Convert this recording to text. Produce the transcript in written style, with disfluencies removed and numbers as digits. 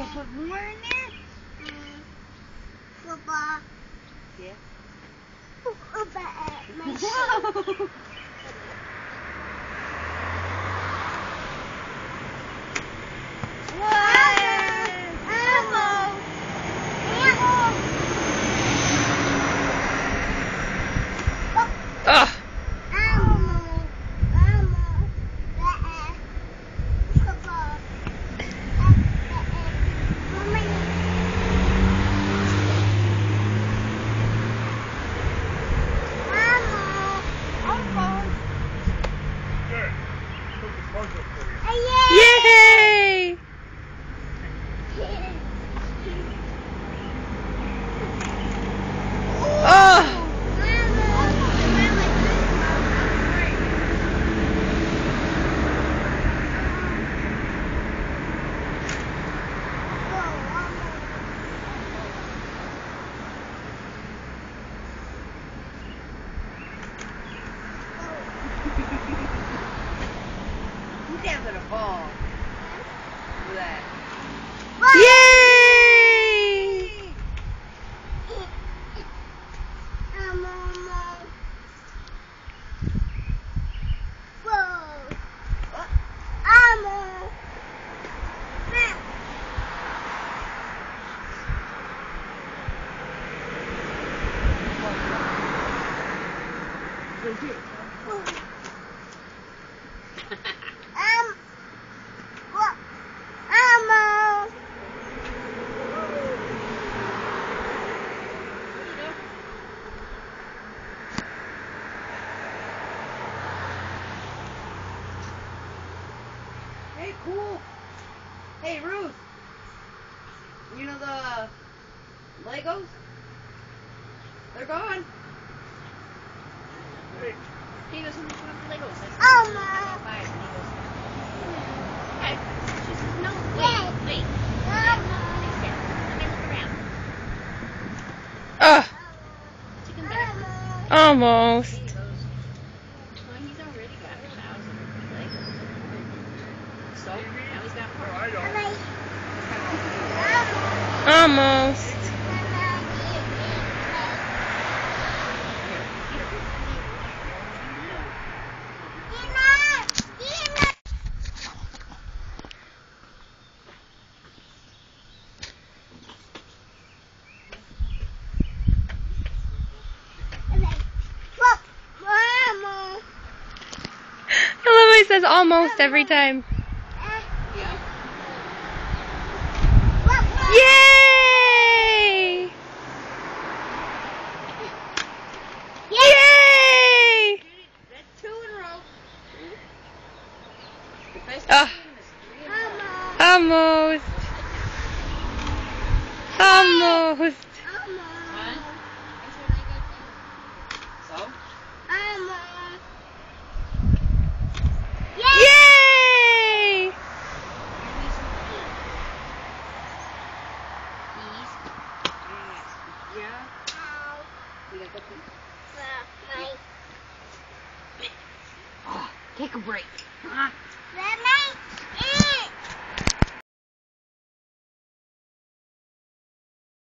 gonna put more in there? Football. Yeah. No. Ugh. Yay! Oh! He's having a ball. Look at that. Yay! Hey, cool. Hey, Ruth. You know the Legos? They're gone. He goes, who wants the Legos? I said, Oh, I'll Mom. buy it. And he goes, okay. She says, no, wait. Let me look around. Ugh. Chicken dinner. Almost. He goes, well, he's already got 1,000 Legos. So, now he's got more. Almost. I love how he says almost every time. Yay! Yay! That's 2 in a row. The best Ah. team is 3 in a row. Almost. Almost. So? Yay! Yeah. We gotta go pee. Take a break. Huh?